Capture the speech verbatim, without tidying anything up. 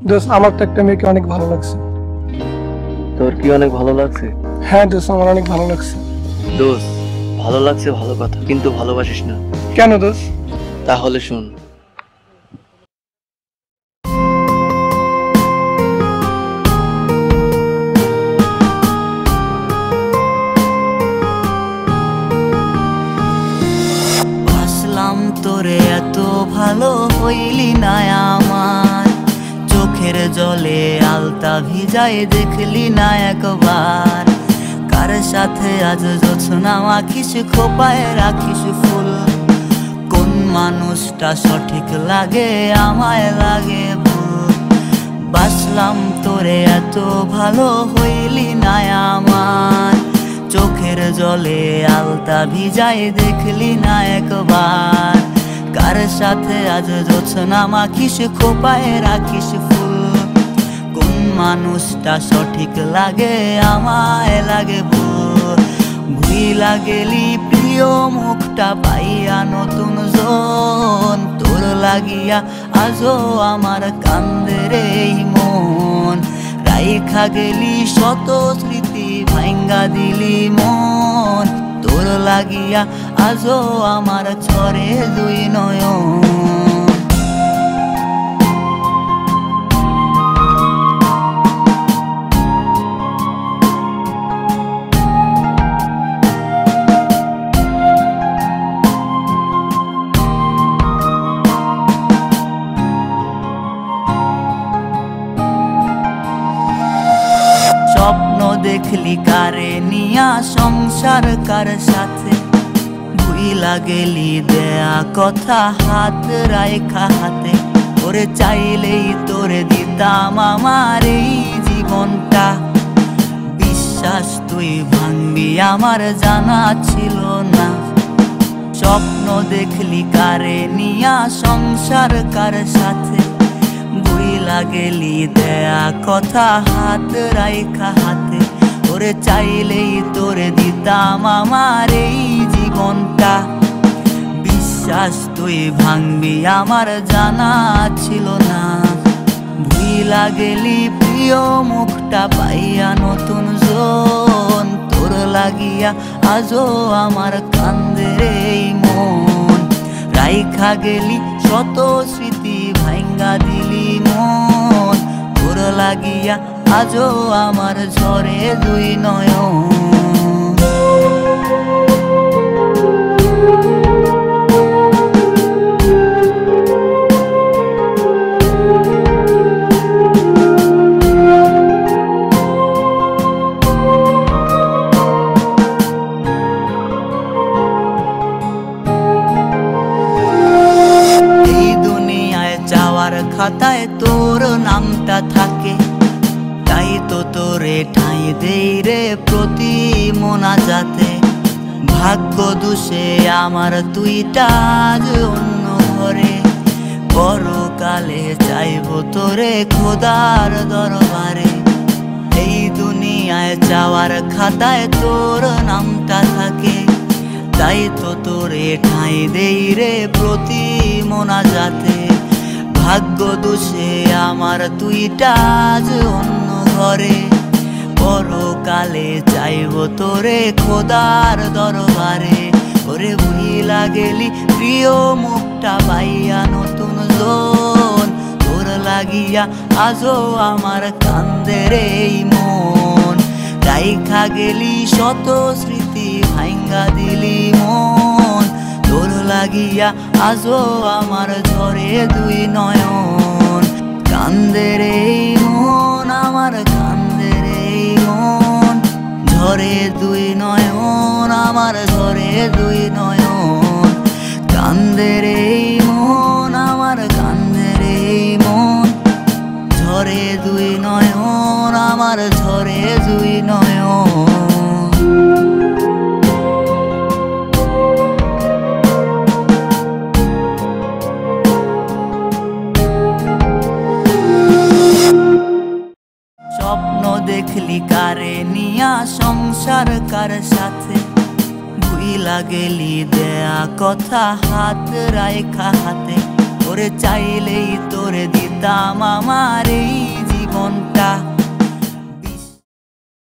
দোস্ত আমার তো একটা মেয়েকে অনেক ভালো লাগছে। তোর কি অনেক ভালো লাগছে? হ্যাঁ দোস্ত, আমার অনেক ভালো লাগছে। দোস্ত, ভালো লাগছে ভালো কথা, কিন্তু ভালোবাসিস না। কেন দোস্ত? তাহলে শুন। ভাসলাম তোরে এত ভালো হইলি না আমার, চোখের জলে আলতা ভিজায় দেখলি না একবার। কার সাথে আজ জোছনা আঁকিস, খোপায় রাখিস ফুল, কোন মানুষটা সঠিক লাগে আমায় লাগে ভুল। বাসলাম তোরে এত ভালো হইলি না আমার, চোখের জলে আলতা ভিজায় দেখলি না একবার। কার সাথে আজ জোছনা মাখিস, খোপায় রাখিস ফুল, কোন মানুষটা সঠিক লাগে আমায় লাগে ভুল। ভুইলা গেলি প্রিয় মুখটা পাইয়া নতুন জন, তোর লাগিয়া আজও আমার কান্দে রে মন। রাইখা গেলি শত স্মৃতি ভাঙ্গা দিলি মন, তোর লাগিয়া আজও আমার ছরে দুই নয়ন। স্বপ্ন দেখলি কারে নিয়া, সংসার কার সাথে, ভুইলা গেলি দেয়া কথা হাত রাইখা হাতে। ওরে চাইলেই তোরে দিতাম আমার এই জীবনটা, বিশ্বাস তুই ভাঙবি আমার জানা ছিল না। স্বপ্ন দেখলি কারে নিয়া, সংসার কার সাথে, ভুইলা গেলি দেয়া কথা হাত রাইখা হাতে। ওরে চাইলেই তোরে দিতাম আমার এই জীবনটা, বিশ্বাস তুই ভাঙবি আমার জানা ছিল না। ভুইলা গেলি প্রিয় মুখটা পাইয়া নতুন জন, তোর লাগিয়া আজও আমার কান্দে রে মন। রাইখা গেলি শত স্মৃতি ভাঙ্গা দিলি মন, তোর লাগিয়া আজও আমার ঝরে দুই নয়ন। খাতায় তোর নামটা থাকে, তাই তো তোরে ঠাঁই দেই রে প্রতি মোনাজাতে। ভাগ্য দোষে আমার দুইটা আজ অন্য ঘরে, পরকালে চাইব তোরে খোদার দরবারে। এই দুনিয়ায় যাওয়ার খাতায় তোর নামটা থাকে, তাই তো তোরে ঠাঁই দেই রে প্রতি মোনাজাতে। ভাগ্য দোষে আমার দুইটা আজ অন্য ঘরে, পরকালে চাইব তোরে খোদার দরবারে। ওরে ভুইলা গেলি প্রিয় মুখটা পাইয়া নতুন জন, তোর লাগিয়া আজও আমার কান্দে রে মন। রাইখা গেলি শত স্মৃতি ভাঙ্গা দিলি মন, তোর লাগিয়া আজও আমার ঝরে দুই নয়ন। কান্দে রে মন আমার, কান্দে রে মন, ঝরে দুই নয়ন আমার, ঝরে দুই নয়ন। কান্দে রে মন আমার, কান্দে রে মন, ঝরে দুই নয়ন আমার, ঝরে দুই নয়ন। স্বপ্ন দেখলি কারে নিয়া, সংসার কার সাথে, ভুইলা গেলি দেয়া কথা হাত রাইখা হাতে। ওরে চাইলেই তোরে দিতাম আমার এই জীবন।